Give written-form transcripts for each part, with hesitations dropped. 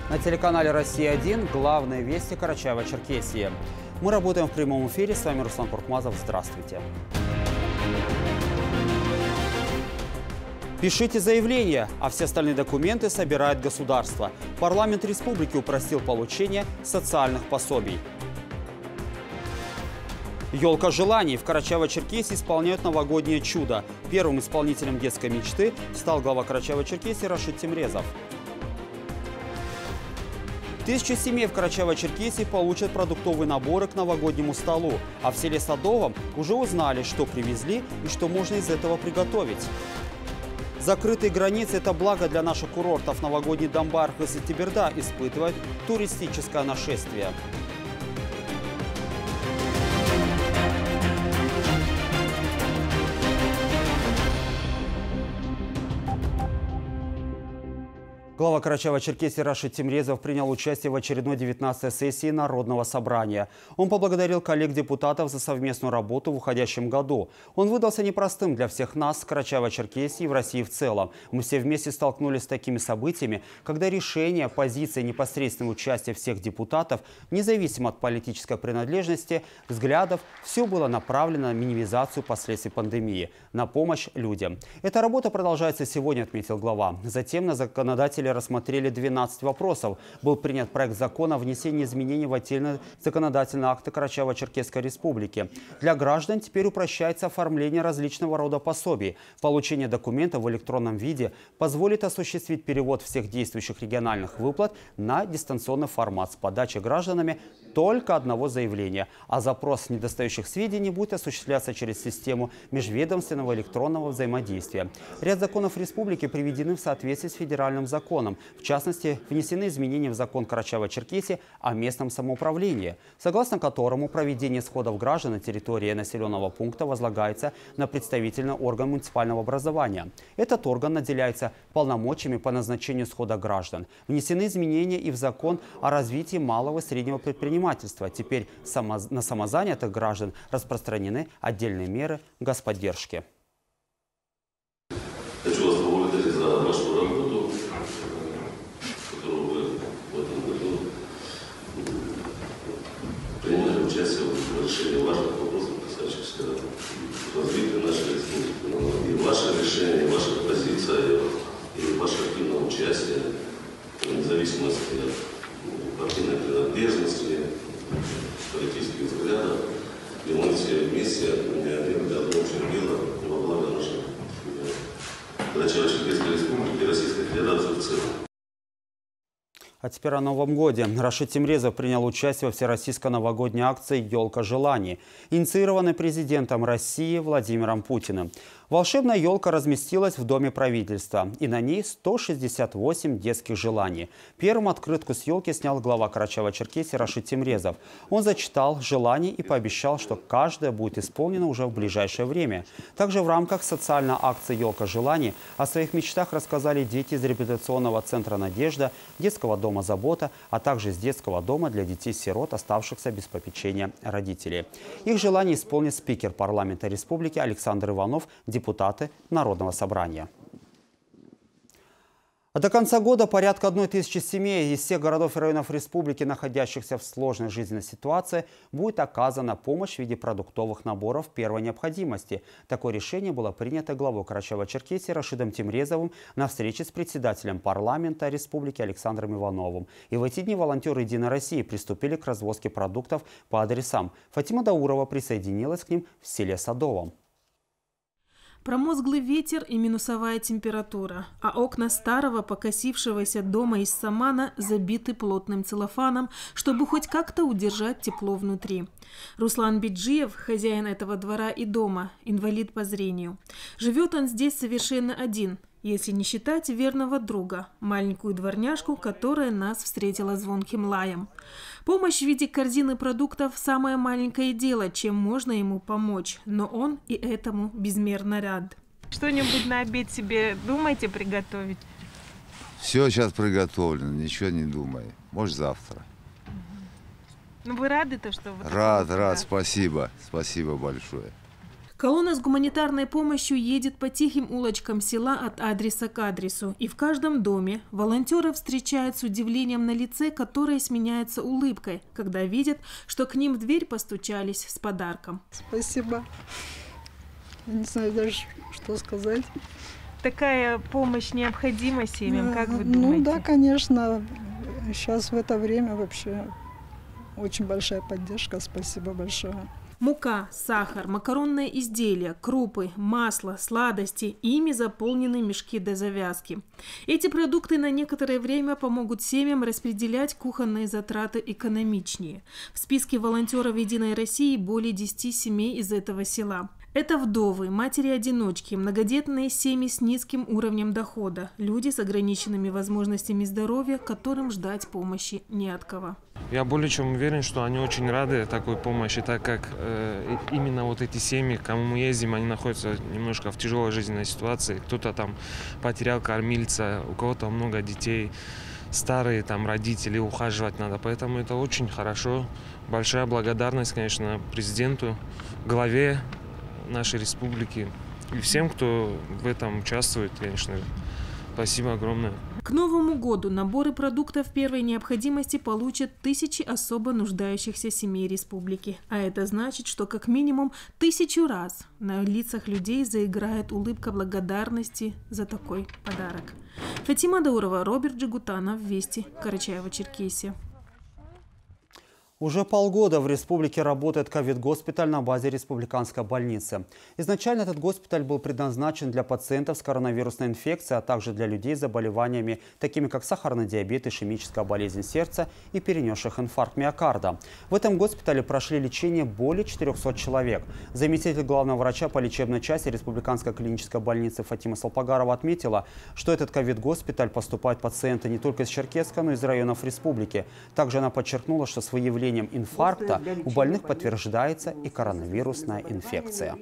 На телеканале «Россия-1» главные вести Карачаево-Черкесии. Мы работаем в прямом эфире. С вами Руслан Куркмазов. Здравствуйте. Пишите заявление, а все остальные документы собирает государство. Парламент республики упростил получение социальных пособий. Елка желаний. В Карачаево-Черкесии исполняют новогоднее чудо. Первым исполнителем детской мечты стал глава Карачаево-Черкесии Рашид Темрезов. 1000 семей в Карачаево-Черкесии получат продуктовые наборы к новогоднему столу. А в селе Садовом уже узнали, что привезли и что можно из этого приготовить. Закрытые границы – это благо для наших курортов. Новогодний Домбарх и Сытиберда испытывает туристическое нашествие. Глава Карачаево-Черкесии Рашид Темрезов принял участие в очередной 19-й сессии Народного собрания. Он поблагодарил коллег-депутатов за совместную работу в уходящем году. Он выдался непростым для всех нас, Карачаево-Черкесии и в России в целом. Мы все вместе столкнулись с такими событиями, когда решения, позиции, непосредственного участия всех депутатов, независимо от политической принадлежности, взглядов, все было направлено на минимизацию последствий пандемии, на помощь людям. Эта работа продолжается сегодня, отметил глава. Затем на законодателя рассмотрели 12 вопросов. Был принят проект закона о внесении изменений в отдельные законодательные акты Карачаево-Черкесской республики. Для граждан теперь упрощается оформление различного рода пособий. Получение документов в электронном виде позволит осуществить перевод всех действующих региональных выплат на дистанционный формат с подачей гражданами только одного заявления. А запрос недостающих сведений будет осуществляться через систему межведомственного электронного взаимодействия. Ряд законов республики приведены в соответствии с федеральным законом. В частности, внесены изменения в закон Карачаево-Черкесии о местном самоуправлении, согласно которому проведение сходов граждан на территории населенного пункта возлагается на представительный орган муниципального образования. Этот орган наделяется полномочиями по назначению схода граждан. Внесены изменения и в закон о развитии малого и среднего предпринимательства. Теперь на самозанятых граждан распространены отдельные меры господдержки. Хочу вас поблагодарить за вашу работу, которую вы в этом году приняли участие в решении важных вопросов, касающихся развития нашей республики. И ваше решение, и ваша позиция, и ваше активное участие, вне зависимости от партийной принадлежности, политических взглядов, и мы все вместе делали одно общее дело во благо наших Карачаево-Черкесской республики и Российской Федерации в целом. А теперь о Новом годе. Рашид Темрезов принял участие во всероссийской новогодней акции «Елка желаний», инициированной президентом России Владимиром Путиным. Волшебная елка разместилась в Доме правительства, и на ней 168 детских желаний. Первым открытку с елки снял глава Карачаево-Черкесии Рашид Темрезов. Он зачитал желания и пообещал, что каждое будет исполнено уже в ближайшее время. Также в рамках социальной акции «Елка желаний» о своих мечтах рассказали дети из реабилитационного центра «Надежда», детского дома «Забота», а также из детского дома для детей-сирот, оставшихся без попечения родителей. Их желание исполнит спикер парламента республики Александр Иванов, депутаты Народного собрания. До конца года порядка 1000 семей из всех городов и районов республики, находящихся в сложной жизненной ситуации, будет оказана помощь в виде продуктовых наборов первой необходимости. Такое решение было принято главой Карачаево-Черкесии Рашидом Темрезовым на встрече с председателем парламента республики Александром Ивановым. И в эти дни волонтеры «Единой России» приступили к развозке продуктов по адресам. Фатима Даурова присоединилась к ним в селе Садовом. Промозглый ветер и минусовая температура, а окна старого покосившегося дома из самана забиты плотным целлофаном, чтобы хоть как-то удержать тепло внутри. Руслан Биджиев, хозяин этого двора и дома, инвалид по зрению. Живет он здесь совершенно один, если не считать верного друга, маленькую дворняжку, которая нас встретила звонким лаем. Помощь в виде корзины продуктов – самое маленькое дело, чем можно ему помочь, но он и этому безмерно рад. Что-нибудь на обед себе думаете приготовить? Все сейчас приготовлено, ничего не думай. Может, завтра. Ну вы рады-то, что... Рад, спасибо большое. Колонна с гуманитарной помощью едет по тихим улочкам села от адреса к адресу. И в каждом доме волонтеры встречают с удивлением на лице, которое сменяется улыбкой, когда видят, что к ним в дверь постучались с подарком. Спасибо. Я не знаю даже, что сказать. Такая помощь необходима семьям, как вы думаете? Ну да, конечно. Сейчас в это время вообще очень большая поддержка. Спасибо большое. Мука, сахар, макаронные изделия, крупы, масло, сладости. Ими заполнены мешки до завязки. Эти продукты на некоторое время помогут семьям распределять кухонные затраты экономичнее. В списке волонтеров «Единой России» более 10 семей из этого села. Это вдовы, матери-одиночки, многодетные семьи с низким уровнем дохода, люди с ограниченными возможностями здоровья, которым ждать помощи не от кого. Я более чем уверен, что они очень рады такой помощи, так как именно вот эти семьи, к кому мы ездим, они находятся немножко в тяжелой жизненной ситуации. Кто-то там потерял кормильца, у кого-то много детей, старые там родители, ухаживать надо. Поэтому это очень хорошо. Большая благодарность, конечно, президенту, главе нашей республики и всем, кто в этом участвует, конечно. Спасибо огромное. К Новому году наборы продуктов первой необходимости получат тысячи особо нуждающихся семей республики. А это значит, что как минимум 1000 раз на лицах людей заиграет улыбка благодарности за такой подарок. Фатима Даурова, Роберт Джигутанов, Вести, Карачаево-Черкесия. Уже полгода в республике работает ковид-госпиталь на базе республиканской больницы. Изначально этот госпиталь был предназначен для пациентов с коронавирусной инфекцией, а также для людей с заболеваниями, такими как сахарный диабет, ишемическая болезнь сердца и перенесших инфаркт миокарда. В этом госпитале прошли лечение более 400 человек. Заместитель главного врача по лечебной части республиканской клинической больницы Фатима Салпагарова отметила, что этот ковид-госпиталь поступают пациенты не только из Черкесска, но и из районов республики. Также она подчеркнула, что с выявлением инфаркта у больных подтверждается и коронавирусная инфекция.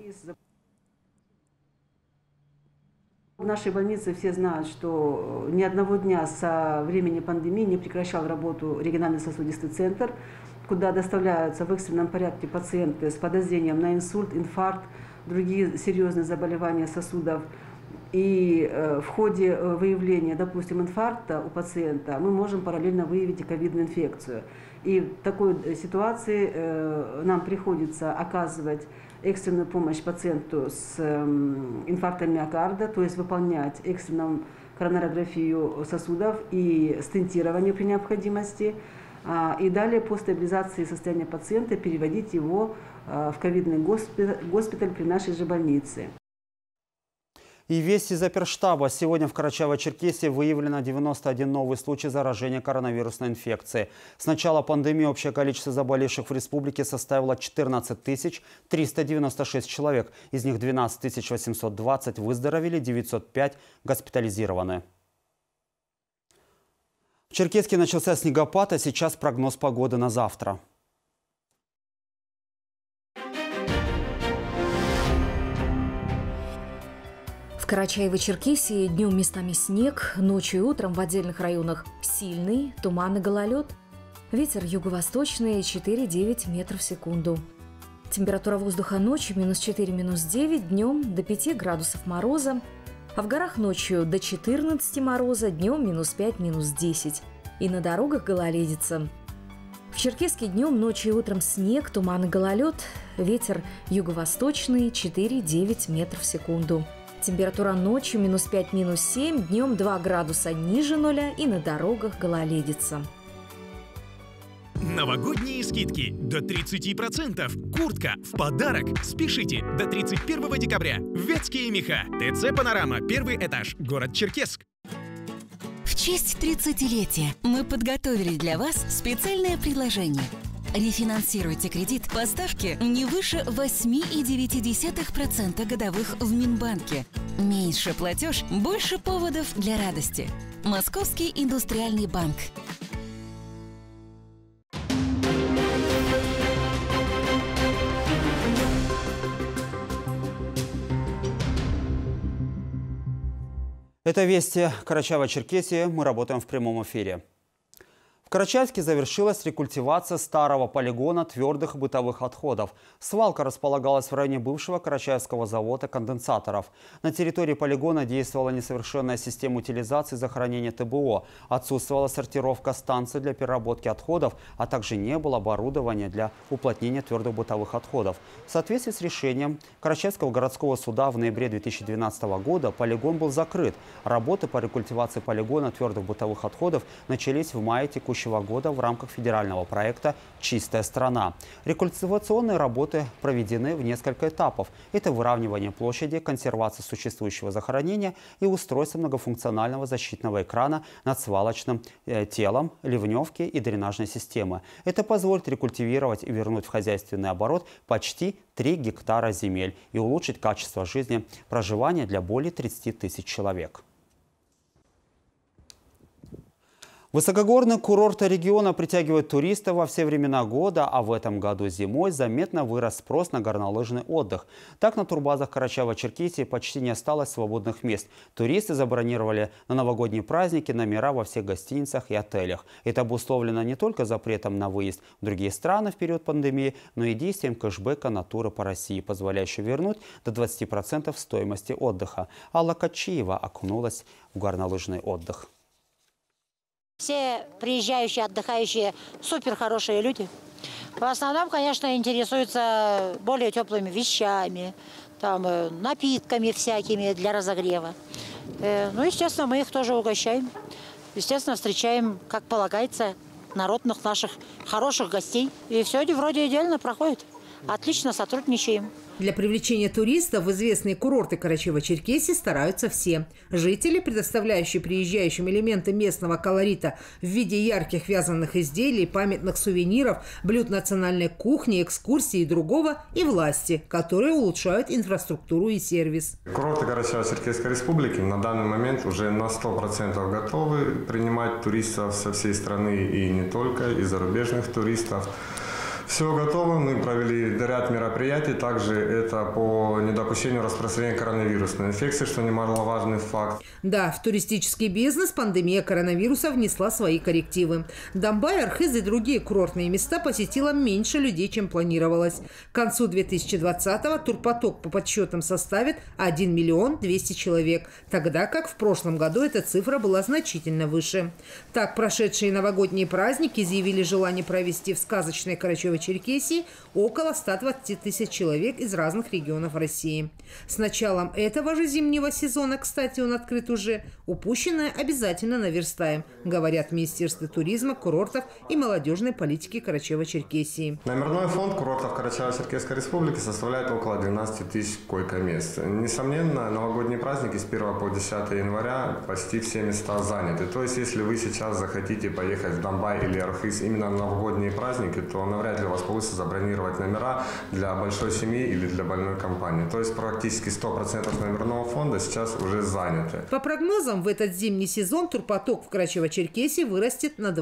В нашей больнице все знают, что ни одного дня со времени пандемии не прекращал работу региональный сосудистый центр, куда доставляются в экстренном порядке пациенты с подозрением на инсульт, инфаркт, другие серьезные заболевания сосудов. И в ходе выявления, допустим, инфаркта у пациента мы можем параллельно выявить и ковидную инфекцию. И в такой ситуации нам приходится оказывать экстренную помощь пациенту с инфарктом миокарда, то есть выполнять экстренную коронарографию сосудов и стентирование при необходимости. И далее по стабилизации состояния пациента переводить его в ковидный госпиталь при нашей же больнице. И вести из оперштаба. Сегодня в Карачаево-Черкесии выявлено 91 новый случай заражения коронавирусной инфекцией. С начала пандемии общее количество заболевших в республике составило 14 396 человек. Из них 12 820 выздоровели, 905 госпитализированы. В Черкеске начался снегопад, а сейчас прогноз погоды на завтра. В Карачаево-Черкесии днем местами снег, ночью и утром в отдельных районах сильный туман и гололед. Ветер юго-восточный 4-9 метров в секунду. Температура воздуха ночью -4, -9, днем до 5 градусов мороза. А в горах ночью до 14 мороза, днем -5, -10. И на дорогах гололедица. В Черкеске днем, ночью и утром снег, туман и гололед. Ветер юго-восточный 4-9 метров в секунду. Температура ночью -5, -7, днем 2 градуса ниже нуля и на дорогах гололедица. Новогодние скидки до 30%. Куртка в подарок. Спешите до 31 декабря. Вятские меха. ТЦ «Панорама». 1-й этаж. Город Черкесск. В честь 30-летия мы подготовили для вас специальное предложение. Рефинансируйте кредит по ставке не выше 8,9% годовых в Минбанке. Меньше платеж, больше поводов для радости. Московский индустриальный банк. Это «Вести» Карачаево-Черкесии. Мы работаем в прямом эфире. В Карачаевске завершилась рекультивация старого полигона твердых бытовых отходов. Свалка располагалась в районе бывшего Карачаевского завода конденсаторов. На территории полигона действовала несовершенная система утилизации и захоронения ТБО. Отсутствовала сортировка станций для переработки отходов, а также не было оборудования для уплотнения твердых бытовых отходов. В соответствии с решением Карачаевского городского суда в ноябре 2012 года полигон был закрыт. Работы по рекультивации полигона твердых бытовых отходов начались в мае текущего года в рамках федерального проекта «Чистая страна». Рекультивационные работы проведены в несколько этапов. Это выравнивание площади, консервация существующего захоронения и устройство многофункционального защитного экрана над свалочным телом, ливневки и дренажной системы. Это позволит рекультивировать и вернуть в хозяйственный оборот почти 3 гектара земель и улучшить качество жизни проживания для более 30 тысяч человек. Высокогорные курорты региона притягивают туристов во все времена года, а в этом году зимой заметно вырос спрос на горнолыжный отдых. Так, на турбазах Карачаево-Черкесии почти не осталось свободных мест. Туристы забронировали на новогодние праздники номера во всех гостиницах и отелях. Это обусловлено не только запретом на выезд в другие страны в период пандемии, но и действием кэшбэка на туры по России, позволяющего вернуть до 20% стоимости отдыха. Алла Качиева окунулась в горнолыжный отдых. Все приезжающие, отдыхающие супер хорошие люди. В основном, конечно, интересуются более теплыми вещами, там, напитками всякими для разогрева. Ну, естественно, мы их тоже угощаем. Естественно, встречаем, как полагается, народных наших хороших гостей. И все вроде идеально проходит. Отлично сотрудничаем. Для привлечения туристов в известные курорты Карачаево-Черкесии стараются все. Жители, предоставляющие приезжающим элементы местного колорита в виде ярких вязаных изделий, памятных сувениров, блюд национальной кухни, экскурсий и другого, и власти, которые улучшают инфраструктуру и сервис. Курорты Карачаево-Черкесской республики на данный момент уже на 100% готовы принимать туристов со всей страны и не только, и зарубежных туристов. Все готово. Мы провели ряд мероприятий. Также это по недопущению распространения коронавирусной инфекции, что немаловажный факт. Да, в туристический бизнес пандемия коронавируса внесла свои коррективы. Домбай, Архыз и другие курортные места посетило меньше людей, чем планировалось. К концу 2020-го турпоток по подсчетам составит 1 миллион 200 человек, тогда как в прошлом году эта цифра была значительно выше. Так, прошедшие новогодние праздники изъявили желание провести в сказочной Карачаево-Черкесии около 120 тысяч человек из разных регионов России. С началом этого же зимнего сезона, кстати, он открыт уже, упущенное обязательно наверстаем, говорят в Министерстве туризма, курортов и молодежной политики Карачаево-Черкесии. Номерной фонд курортов Карачаево-Черкесской республики составляет около 12 тысяч койко-мест. Несомненно, новогодние праздники с 1 по 10 января почти все места заняты. То есть, если вы сейчас захотите поехать в Домбай или Архыз именно на новогодние праздники, то навряд ли у вас получится забронировать номера для большой семьи или для больной компании. То есть практически 100% номерного фонда сейчас уже заняты. По прогнозам, в этот зимний сезон турпоток в Карачаево-Черкесии вырастет на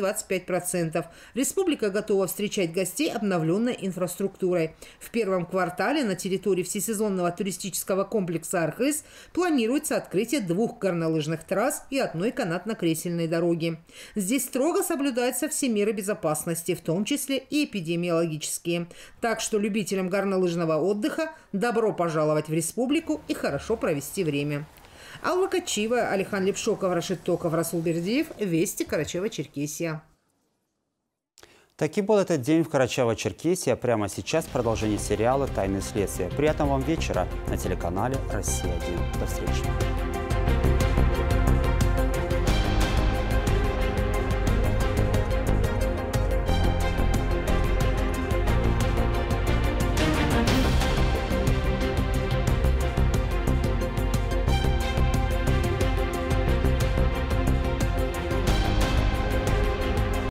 20-25%. Республика готова встречать гостей обновленной инфраструктурой. В первом квартале на территории всесезонного туристического комплекса Архыз планируется открытие 2 горнолыжных трасс и 1 канатно-кресельной дороги. Здесь строго соблюдаются все меры безопасности, в том числе и эпидемиологические. Так что любителям горнолыжного отдыха добро пожаловать в республику и хорошо провести время. Алла Качиева, Алихан Лепшоков, Рашид Токов, Расул Бердиев. Вести, Карачаево-Черкесия. Таким был этот день в Карачаево-Черкесии. А прямо сейчас продолжение сериала «Тайны следствия». Приятного вам вечера на телеканале «Россия-1». До встречи.